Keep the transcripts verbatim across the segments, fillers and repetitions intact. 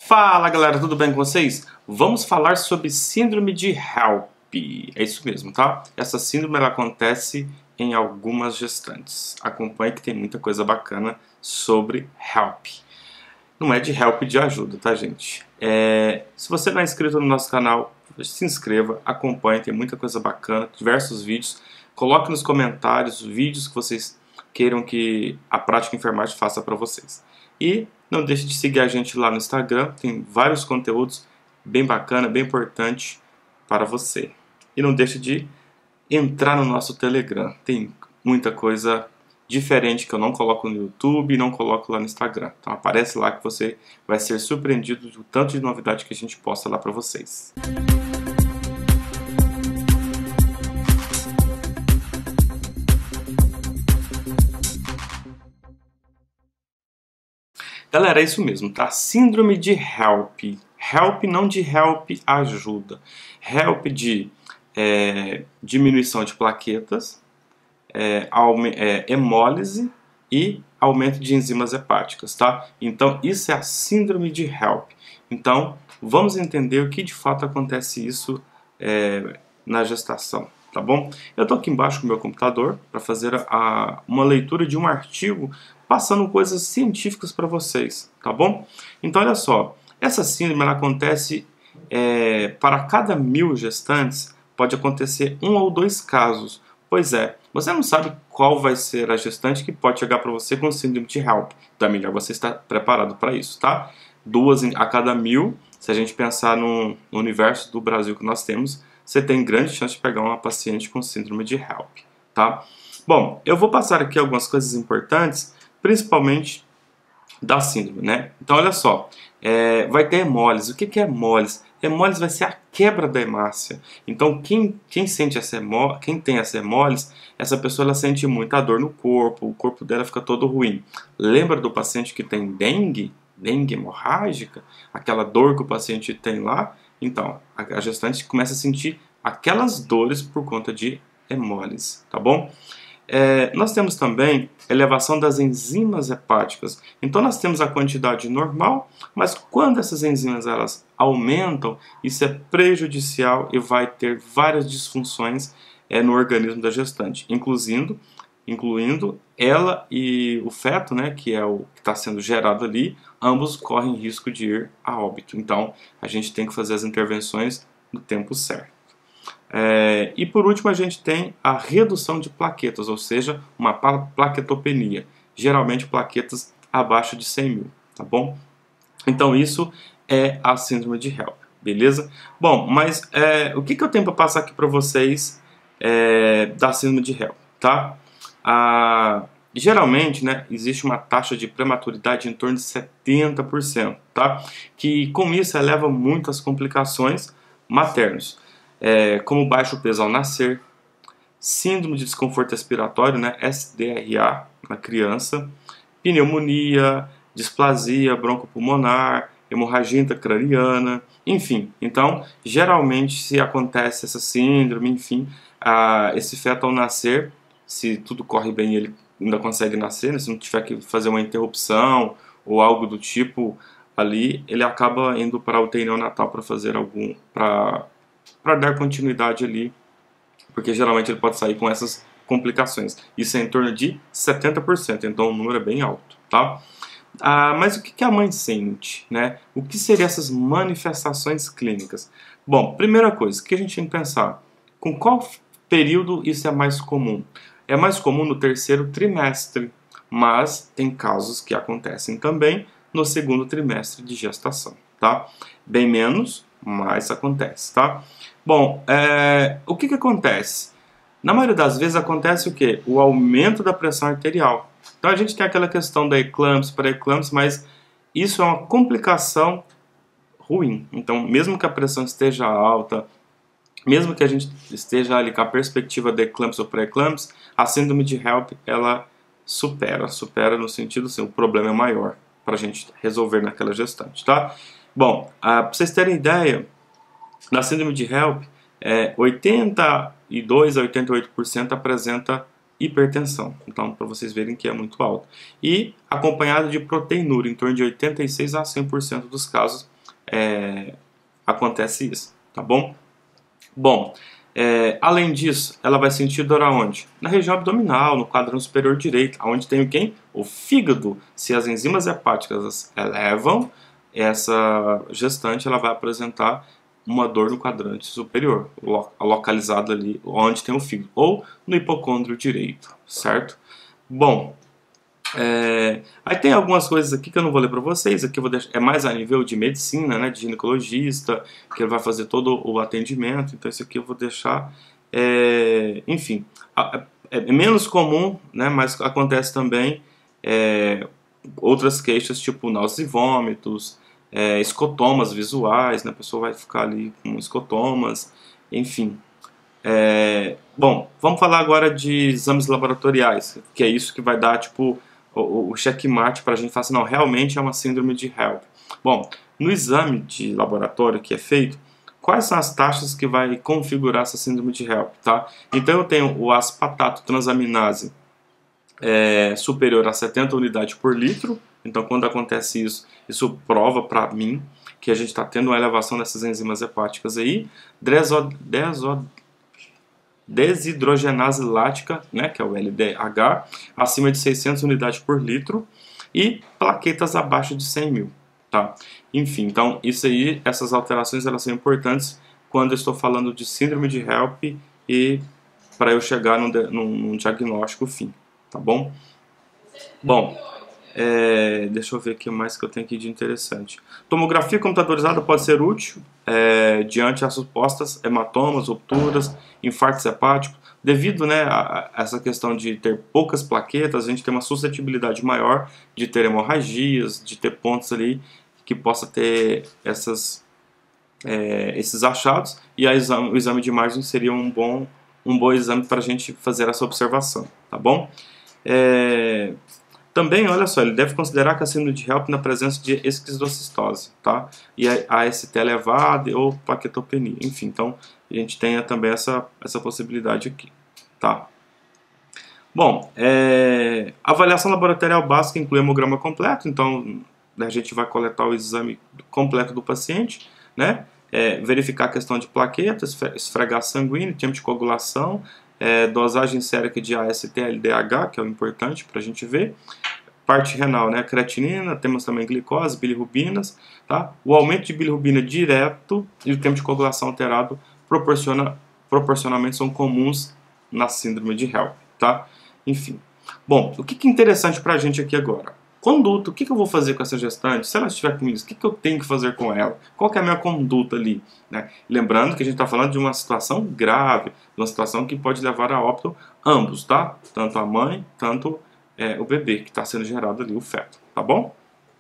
Fala galera, tudo bem com vocês? Vamos falar sobre síndrome de HELP. É isso mesmo, tá? Essa síndrome ela acontece em algumas gestantes. Acompanhe que tem muita coisa bacana sobre HELP. Não é de help de ajuda, tá gente? É... Se você não é inscrito no nosso canal, se inscreva, acompanhe, tem muita coisa bacana, diversos vídeos. Coloque nos comentários os vídeos que vocês queiram que a prática enfermagem faça para vocês. E não deixe de seguir a gente lá no Instagram, tem vários conteúdos bem bacana, bem importante para você. E não deixe de entrar no nosso Telegram, tem muita coisa diferente que eu não coloco no YouTube e não coloco lá no Instagram. Então aparece lá que você vai ser surpreendido do tanto de novidade que a gente posta lá para vocês. Galera, é isso mesmo, tá? Síndrome de HELP. HELP não de help ajuda. HELP de é, diminuição de plaquetas, é, é, hemólise e aumento de enzimas hepáticas, tá? Então, isso é a síndrome de HELP. Então, vamos entender o que de fato acontece isso é, na gestação, tá bom? Eu tô aqui embaixo com o meu computador para fazer a, uma leitura de um artigo passando coisas científicas para vocês, tá bom? Então, olha só, essa síndrome ela acontece é, para cada mil gestantes, pode acontecer um ou dois casos. Pois é, você não sabe qual vai ser a gestante que pode chegar para você com síndrome de HELP. Então é melhor você estar preparado para isso, tá? Duas a cada mil, se a gente pensar no, no universo do Brasil que nós temos, você tem grande chance de pegar uma paciente com síndrome de HELP, tá? Bom, eu vou passar aqui algumas coisas importantes, principalmente da síndrome, né? Então olha só, é, vai ter hemólise. O que, que é hemólise? Hemólise vai ser a quebra da hemácia. Então quem, quem sente essa hemó, quem tem essa hemólise, essa pessoa ela sente muita dor no corpo, o corpo dela fica todo ruim. Lembra do paciente que tem dengue? Dengue hemorrágica? Aquela dor que o paciente tem lá? Então, a, a gestante começa a sentir aquelas dores por conta de hemólise, tá bom? É, nós temos também elevação das enzimas hepáticas. Então nós temos a quantidade normal, mas quando essas enzimas elas aumentam, isso é prejudicial e vai ter várias disfunções é, no organismo da gestante, incluindo, incluindo ela e o feto, né, que é o que está sendo gerado ali, ambos correm risco de ir a óbito. Então a gente tem que fazer as intervenções no tempo certo. É, e por último a gente tem a redução de plaquetas, ou seja, uma plaquetopenia, geralmente plaquetas abaixo de cem mil, tá bom? Então isso é a síndrome de HELP, beleza? Bom, mas é, o que, que eu tenho para passar aqui para vocês é, da síndrome de HELP, tá? Ah, geralmente, né, existe uma taxa de prematuridade em torno de setenta por cento, tá? Que com isso eleva muitas complicações maternas. É, como baixo peso ao nascer, síndrome de desconforto respiratório, né, S D R A na criança, pneumonia, displasia broncopulmonar, hemorragia intracraniana, enfim. Então, geralmente, se acontece essa síndrome, enfim, a, esse feto ao nascer, se tudo corre bem, ele ainda consegue nascer, né, se não tiver que fazer uma interrupção ou algo do tipo ali, ele acaba indo para a U T I neonatal para fazer algum, para para dar continuidade ali, porque geralmente ele pode sair com essas complicações. Isso é em torno de setenta por cento, então o número é bem alto, tá? Ah, mas o que a mãe sente, né? O que seriam essas manifestações clínicas? Bom, primeira coisa, o que a gente tem que pensar? Com qual período isso é mais comum? É mais comum no terceiro trimestre, mas tem casos que acontecem também no segundo trimestre de gestação, tá? Bem menos, mas acontece, tá? Bom, é, o que que acontece? Na maioria das vezes acontece o quê? O aumento da pressão arterial. Então a gente tem aquela questão da eclâmpsia, pré-eclâmpsia, mas isso é uma complicação ruim. Então, mesmo que a pressão esteja alta, mesmo que a gente esteja ali com a perspectiva da eclâmpsia ou pré-eclâmpsia, a síndrome de HELP, ela supera, supera no sentido assim, o problema é maior para a gente resolver naquela gestante, tá? Bom, ah, para vocês terem ideia, na síndrome de HELP, é, oitenta e dois a oitenta e oito por cento apresenta hipertensão. Então, para vocês verem que é muito alto. E acompanhado de proteinúria, em torno de oitenta e seis a cem por cento dos casos é, acontece isso, tá bom? Bom, é, além disso, ela vai sentir dor aonde? Na região abdominal, no quadrante superior direito, onde tem o quem? O fígado. Se as enzimas hepáticas elevam, essa gestante ela vai apresentar uma dor no quadrante superior, localizado ali onde tem o fígado, ou no hipocôndrio direito, certo? Bom, é, aí tem algumas coisas aqui que eu não vou ler para vocês, aqui eu vou deixar, é mais a nível de medicina, né, de ginecologista, que ele vai fazer todo o atendimento, então isso aqui eu vou deixar, é, enfim, é, é menos comum, né, mas acontece também é, outras queixas, tipo náuseas e vômitos, é, escotomas visuais, né, a pessoa vai ficar ali com escotomas, enfim. É, bom, vamos falar agora de exames laboratoriais, que é isso que vai dar, tipo, o, o checkmate para a gente falar assim, não, realmente é uma síndrome de HELLP. Bom, no exame de laboratório que é feito, quais são as taxas que vai configurar essa síndrome de HELLP, tá? Então eu tenho o aspatato transaminase é, superior a setenta unidades por litro, então quando acontece isso, isso prova para mim que a gente está tendo uma elevação dessas enzimas hepáticas aí, desod, desod, desidrogenase lática, né, que é o L D H, acima de seiscentas unidades por litro e plaquetas abaixo de cem mil, tá? Enfim, então isso aí, essas alterações elas são importantes quando eu estou falando de síndrome de HELLP e para eu chegar num, num, num diagnóstico fim, tá bom? Bom, é, deixa eu ver o que mais que eu tenho aqui de interessante. Tomografia computadorizada pode ser útil é, diante as supostas hematomas, rupturas, infartos hepáticos. Devido, né, a, a essa questão de ter poucas plaquetas, a gente tem uma suscetibilidade maior de ter hemorragias, de ter pontos ali que possa ter essas, é, esses achados. E a exame, o exame de imagem seria um bom, um bom exame para a gente fazer essa observação, tá bom? É... Também, olha só, ele deve considerar que a síndrome de HELLP na presença de esquizocistose, tá? E a A S T elevada ou plaquetopenia, enfim, então a gente tem também essa, essa possibilidade aqui, tá? Bom, é, a avaliação laboratorial básica inclui hemograma completo, então a gente vai coletar o exame completo do paciente, né? É, verificar a questão de plaquetas, esfregar sanguíneo, tempo de coagulação, É, dosagem sérica de A S T L D H, que é o importante para a gente ver. Parte renal, né? Creatinina, temos também glicose, bilirrubinas, tá? O aumento de bilirrubina direto e o tempo de coagulação alterado proporciona, proporcionalmente são comuns na síndrome de HELLP, tá? Enfim. Bom, o que é interessante para a gente aqui agora? Conduta, o que eu vou fazer com essa gestante? Se ela estiver com isso, o que eu tenho que fazer com ela? Qual que é a minha conduta ali? Né? Lembrando que a gente está falando de uma situação grave, de uma situação que pode levar a óbito ambos, tá? Tanto a mãe, tanto é, o bebê que está sendo gerado ali, o feto, tá bom?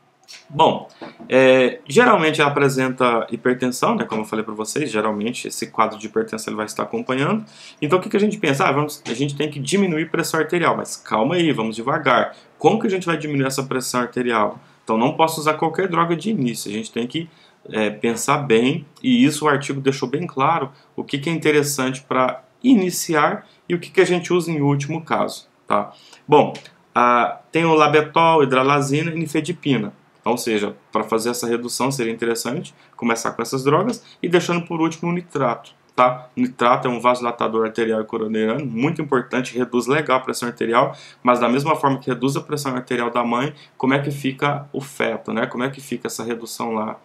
Bom, é, geralmente ela apresenta hipertensão, né, como eu falei para vocês, geralmente esse quadro de hipertensão ele vai estar acompanhando. Então o que, que a gente pensa? Ah, vamos, a gente tem que diminuir a pressão arterial, mas calma aí, vamos devagar. Como que a gente vai diminuir essa pressão arterial? Então não posso usar qualquer droga de início, a gente tem que é, pensar bem, e isso o artigo deixou bem claro, o que, que é interessante para iniciar e o que, que a gente usa em último caso. Tá? Bom, ah, tem o labetol, hidralazina e nifedipina. Ou seja, para fazer essa redução seria interessante começar com essas drogas e deixando por último o nitrato. Tá? O nitrato é um vasodilatador arterial e coronariano, muito importante, reduz legal a pressão arterial, mas da mesma forma que reduz a pressão arterial da mãe, como é que fica o feto, né? Como é que fica essa redução lá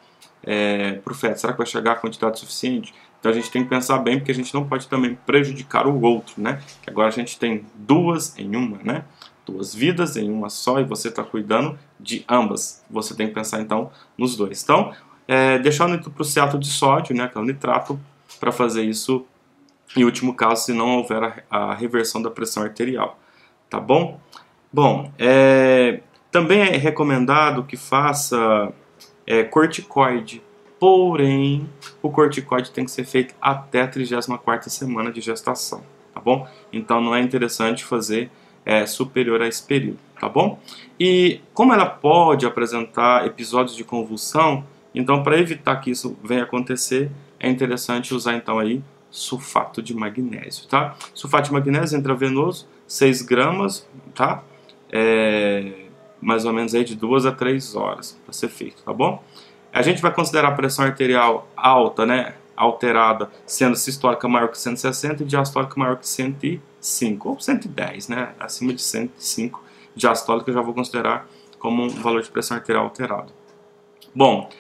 é, para o feto? Será que vai chegar a quantidade suficiente? Então a gente tem que pensar bem, porque a gente não pode também prejudicar o outro, né? Que agora a gente tem duas em uma, né? Duas vidas em uma só e você está cuidando de ambas. Você tem que pensar então nos dois. Então, é, deixar o nitroprusiato de sódio, né, que é o nitrato, para fazer isso em último caso, se não houver a, a reversão da pressão arterial. Tá bom? Bom, é, também é recomendado que faça é, corticoide. Porém, o corticoide tem que ser feito até a trigésima quarta semana de gestação. Tá bom? Então, não é interessante fazer É, superior a esse período, tá bom? E como ela pode apresentar episódios de convulsão, então para evitar que isso venha acontecer, é interessante usar então aí sulfato de magnésio, tá? Sulfato de magnésio intravenoso, seis gramas, tá? É, mais ou menos aí de duas a três horas para ser feito, tá bom? A gente vai considerar a pressão arterial alta, né, alterada, sendo sistólica maior que cento e sessenta e diastólica maior que cento e cinco, ou cento e dez, né, acima de cento e cinco, diastólica eu já vou considerar como um valor de pressão arterial alterado. Bom,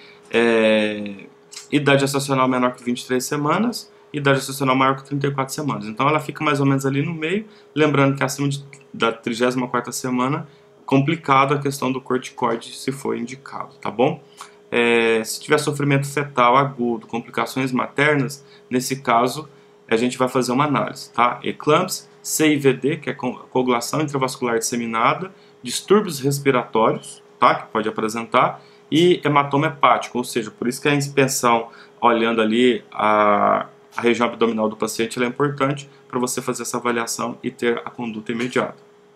é, idade gestacional menor que vinte e três semanas, idade gestacional maior que trinta e quatro semanas. Então ela fica mais ou menos ali no meio, lembrando que acima de, da trigésima quarta semana, complicada a questão do corticoide se for indicado, tá bom? É, se tiver sofrimento fetal agudo, complicações maternas, nesse caso a gente vai fazer uma análise, tá? Eclâmpsia, C I V D, que é coagulação intravascular disseminada, distúrbios respiratórios, tá? Que pode apresentar, e hematoma hepático, ou seja, por isso que a inspeção, olhando ali a, a região abdominal do paciente, ela é importante para você fazer essa avaliação e ter a conduta imediata.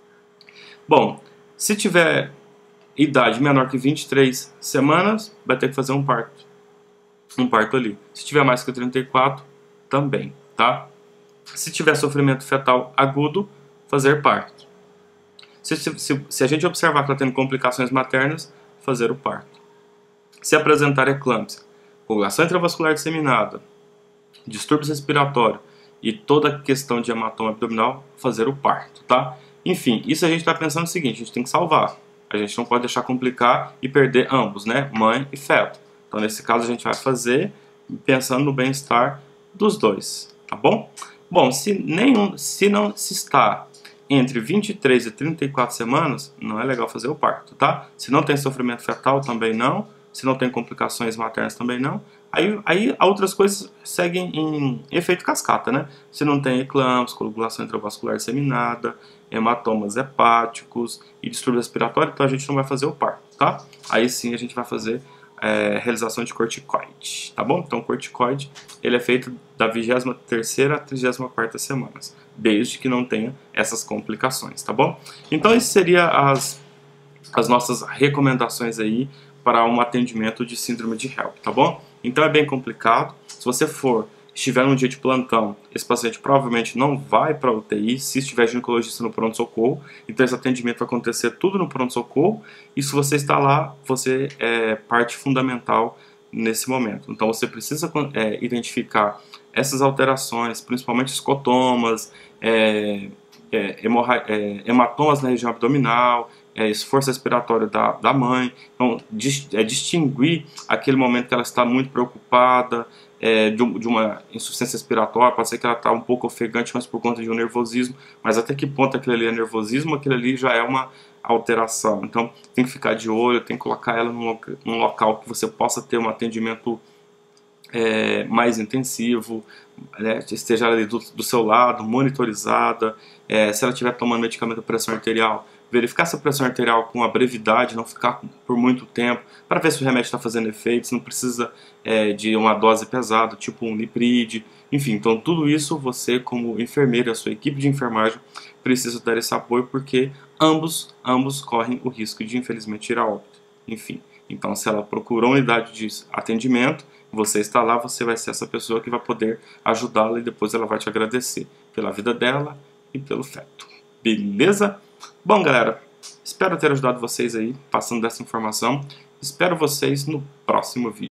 Bom, se tiver idade menor que vinte e três semanas, vai ter que fazer um parto. Um parto ali. Se tiver mais que trinta e quatro, também, tá? Se tiver sofrimento fetal agudo, fazer parto. Se, se, se a gente observar que está tendo complicações maternas, fazer o parto. Se apresentar eclâmpsia, coagulação intravascular disseminada, distúrbios respiratórios e toda a questão de hematoma abdominal, fazer o parto, tá? Enfim, isso a gente está pensando o seguinte, a gente tem que salvar. A gente não pode deixar complicar e perder ambos, né? Mãe e feto. Então, nesse caso, a gente vai fazer pensando no bem-estar dos dois, tá bom? Bom, se, nenhum, se não se está entre vinte e três e trinta e quatro semanas, não é legal fazer o parto, tá? Se não tem sofrimento fetal, também não. Se não tem complicações maternas, também não. Aí, aí outras coisas seguem em efeito cascata, né? Se não tem eclâmpsia, coagulação intravascular disseminada, hematomas hepáticos e distúrbio respiratório, então a gente não vai fazer o parto, tá? Aí sim a gente vai fazer é, realização de corticoide, tá bom? Então o corticoide, ele é feito da vigésima terceira à trigésima quarta semanas, desde que não tenha essas complicações, tá bom? Então essas seriam as, as nossas recomendações aí para um atendimento de síndrome de HELLP, tá bom? Então é bem complicado. Se você for, estiver num dia de plantão, esse paciente provavelmente não vai para a U T I, se estiver ginecologista no pronto-socorro. Então esse atendimento vai acontecer tudo no pronto-socorro. E se você está lá, você é parte fundamental nesse momento. Então você precisa é, identificar essas alterações, principalmente escotomas, é, é, é, hematomas na região abdominal, é, esforço respiratório da, da mãe. Então, dis, é, distinguir aquele momento que ela está muito preocupada, é, de, de uma insuficiência respiratória, pode ser que ela está um pouco ofegante, mas por conta de um nervosismo, mas até que ponto aquilo ali é nervosismo, aquilo ali já é uma alteração. Então, tem que ficar de olho, tem que colocar ela num, num local que você possa ter um atendimento é, mais intensivo, né, esteja ali do, do seu lado, monitorizada, é, se ela estiver tomando medicamento de pressão arterial, verificar essa pressão arterial com a brevidade, não ficar por muito tempo, para ver se o remédio está fazendo efeito, se não precisa é, de uma dose pesada, tipo um Lipride, enfim. Então tudo isso você, como enfermeiro e a sua equipe de enfermagem, precisa dar esse apoio, porque ambos, ambos correm o risco de, infelizmente, ir a óbito. Enfim, então se ela procurou uma unidade de atendimento, você está lá, você vai ser essa pessoa que vai poder ajudá-la e depois ela vai te agradecer pela vida dela e pelo feto. Beleza? Bom, galera, espero ter ajudado vocês aí, passando dessa informação. Espero vocês no próximo vídeo.